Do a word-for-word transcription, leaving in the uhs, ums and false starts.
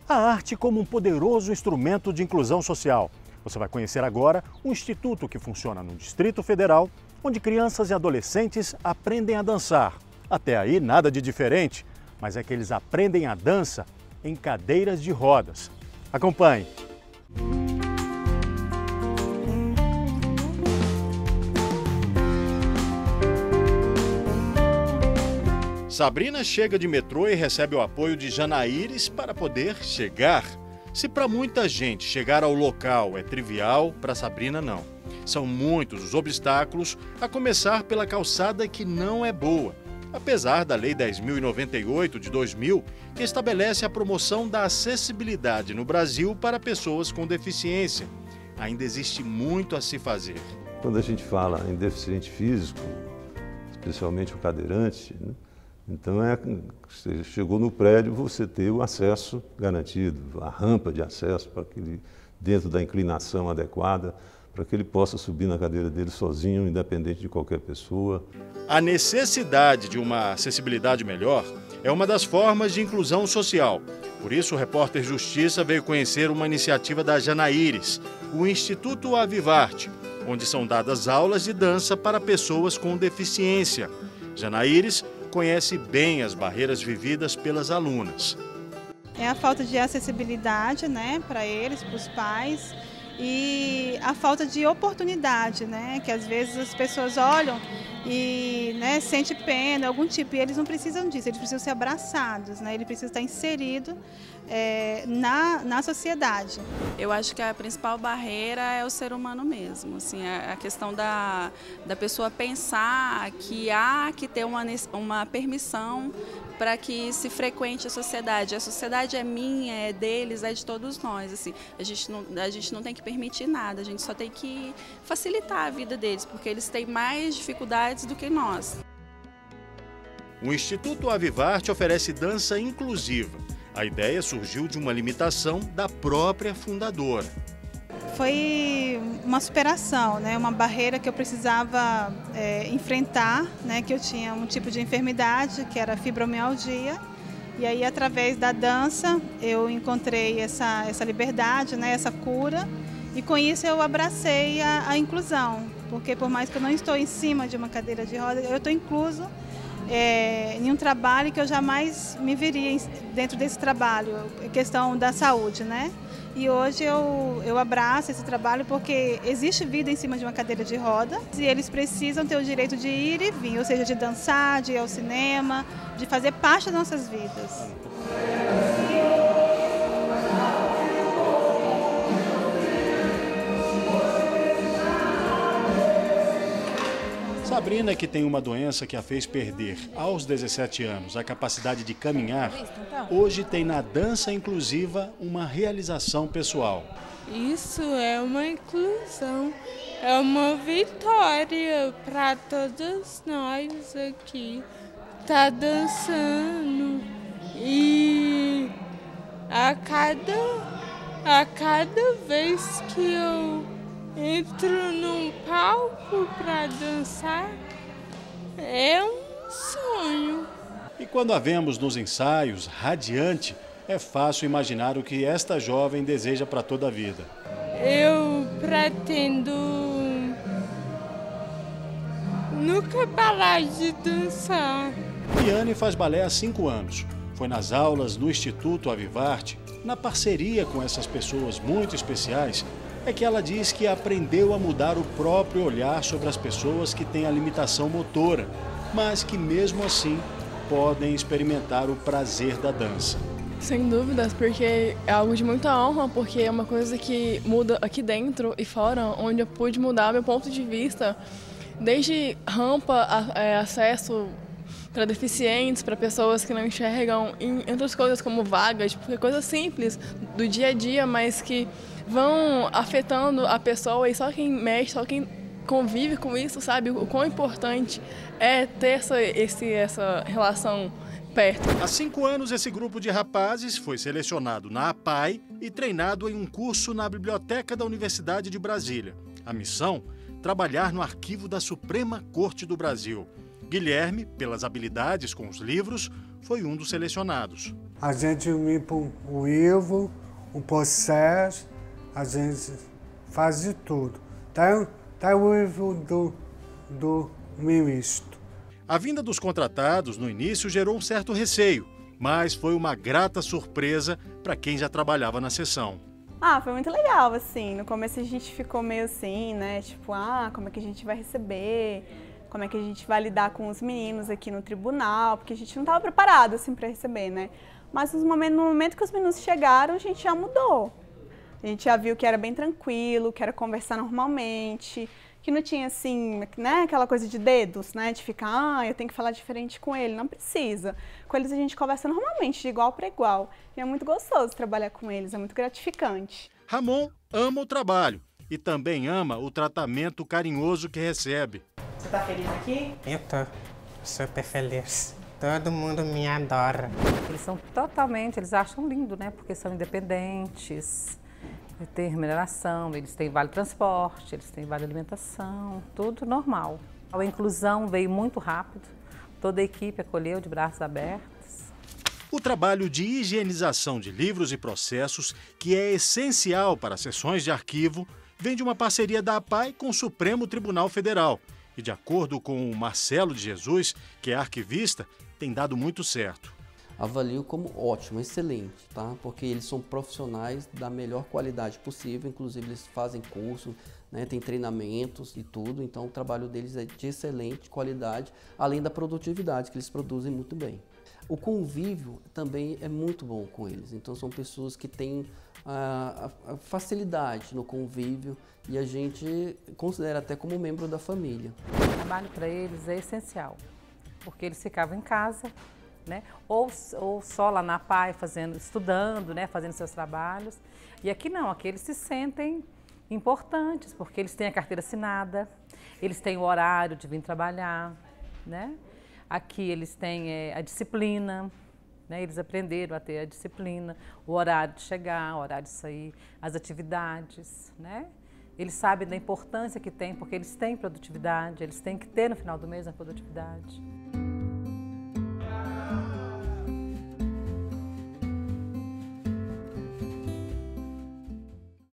A arte como um poderoso instrumento de inclusão social. Você vai conhecer agora um instituto que funciona no Distrito Federal, onde crianças e adolescentes aprendem a dançar. Até aí nada de diferente, mas é que eles aprendem a dança em cadeiras de rodas. Acompanhe! Sabrina chega de metrô e recebe o apoio de Janaíris para poder chegar. Se para muita gente chegar ao local é trivial, para Sabrina não. São muitos os obstáculos, a começar pela calçada que não é boa. Apesar da Lei dez mil e noventa e oito de dois mil, que estabelece a promoção da acessibilidade no Brasil para pessoas com deficiência, ainda existe muito a se fazer. Quando a gente fala em deficiente físico, especialmente o cadeirante, né? Então, é, você chegou no prédio, você ter o acesso garantido, a rampa de acesso para que ele, dentro da inclinação adequada, para que ele possa subir na cadeira dele sozinho, independente de qualquer pessoa. A necessidade de uma acessibilidade melhor é uma das formas de inclusão social. Por isso, o repórter Justiça veio conhecer uma iniciativa da Janaíris, o Instituto Avivarte, onde são dadas aulas de dança para pessoas com deficiência. Janaíris conhece bem as barreiras vividas pelas alunas. É a falta de acessibilidade, né, para eles, para os pais, e a falta de oportunidade, né, que às vezes as pessoas olham e, né, sente pena, algum tipo, e eles não precisam disso, eles precisam ser abraçados, né, ele precisa estar inserido é, na, na sociedade. Eu acho que a principal barreira é o ser humano mesmo, assim, a questão da, da pessoa pensar que há que ter uma, uma permissão para que se frequente a sociedade. A sociedade é minha, é deles, é de todos nós. Assim, a gente não, a gente não tem que permitir nada, a gente só tem que facilitar a vida deles, porque eles têm mais dificuldades do que nós. O Instituto Avivarte oferece dança inclusiva. A ideia surgiu de uma limitação da própria fundadora. Foi uma superação, né? Uma barreira que eu precisava é, enfrentar, né? Que eu tinha um tipo de enfermidade, que era fibromialgia. E aí, através da dança, eu encontrei essa, essa liberdade, né? Essa cura. E com isso eu abracei a, a inclusão. Porque por mais que eu não estou em cima de uma cadeira de roda, eu estou incluso é, em um trabalho que eu jamais me veria dentro desse trabalho, questão da saúde, né? E hoje eu, eu abraço esse trabalho porque existe vida em cima de uma cadeira de roda e eles precisam ter o direito de ir e vir, ou seja, de dançar, de ir ao cinema, de fazer parte das nossas vidas. Sabrina, que tem uma doença que a fez perder aos dezessete anos a capacidade de caminhar, hoje tem na dança inclusiva uma realização pessoal. Isso é uma inclusão, é uma vitória para todos nós aqui. Tá dançando e a cada, a cada vez que eu entro num palco para dançar, é um sonho. E quando a vemos nos ensaios, radiante, é fácil imaginar o que esta jovem deseja para toda a vida. Eu pretendo nunca parar de dançar. Liane faz balé há cinco anos. Foi nas aulas no Instituto Avivarte, na parceria com essas pessoas muito especiais, é que ela diz que aprendeu a mudar o próprio olhar sobre as pessoas que têm a limitação motora, mas que mesmo assim podem experimentar o prazer da dança. Sem dúvidas, porque é algo de muita honra, porque é uma coisa que muda aqui dentro e fora, onde eu pude mudar meu ponto de vista, desde rampa, é, acesso para deficientes, para pessoas que não enxergam, em outras coisas como vagas, porque coisas simples do dia a dia, mas que vão afetando a pessoa e só quem mexe, só quem convive com isso sabe o quão importante é ter essa, esse, essa relação perto. Há cinco anos, esse grupo de rapazes foi selecionado na A P A I e treinado em um curso na Biblioteca da Universidade de Brasília. A missão? Trabalhar no arquivo da Suprema Corte do Brasil. Guilherme, pelas habilidades com os livros, foi um dos selecionados. A gente limpa o Ivo, o processo, a gente faz de tudo. Até, até o Ivo do, do ministro. A vinda dos contratados no início gerou um certo receio, mas foi uma grata surpresa para quem já trabalhava na seção. Ah, foi muito legal, assim. No começo a gente ficou meio assim, né? Tipo, ah, como é que a gente vai receber? Como é que a gente vai lidar com os meninos aqui no tribunal? Porque a gente não estava preparado, assim, para receber, né? Mas no momento, no momento que os meninos chegaram, a gente já mudou. A gente já viu que era bem tranquilo, que era conversar normalmente, que não tinha, assim, né, aquela coisa de dedos, né? De ficar, ah, eu tenho que falar diferente com ele. Não precisa. Com eles a gente conversa normalmente, de igual para igual. E é muito gostoso trabalhar com eles, é muito gratificante. Ramon ama o trabalho e também ama o tratamento carinhoso que recebe. Você tá feliz aqui? Eu tô super feliz. Todo mundo me adora. Eles são totalmente, eles acham lindo, né? Porque são independentes, têm remuneração, eles têm vale transporte, eles têm vale alimentação, tudo normal. A inclusão veio muito rápido, toda a equipe acolheu de braços abertos. O trabalho de higienização de livros e processos, que é essencial para sessões de arquivo, vem de uma parceria da APAI com o Supremo Tribunal Federal. E de acordo com o Marcelo de Jesus, que é arquivista, tem dado muito certo. Avalio como ótimo, excelente, tá? Porque eles são profissionais da melhor qualidade possível, inclusive eles fazem curso, né? Tem treinamentos e tudo, então o trabalho deles é de excelente qualidade, além da produtividade, que eles produzem muito bem. O convívio também é muito bom com eles, então são pessoas que têm a, a, a facilidade no convívio e a gente considera até como membro da família. O trabalho para eles é essencial, porque eles ficavam em casa, né? ou, ou só lá na APAI, fazendo, estudando, né? Fazendo seus trabalhos. E aqui não, aqui eles se sentem importantes, porque eles têm a carteira assinada, eles têm o horário de vir trabalhar, né? Aqui eles têm é, a disciplina, né? Eles aprenderam a ter a disciplina, o horário de chegar, o horário de sair, as atividades, né? Eles sabem da importância que tem, porque eles têm produtividade, eles têm que ter no final do mês a produtividade.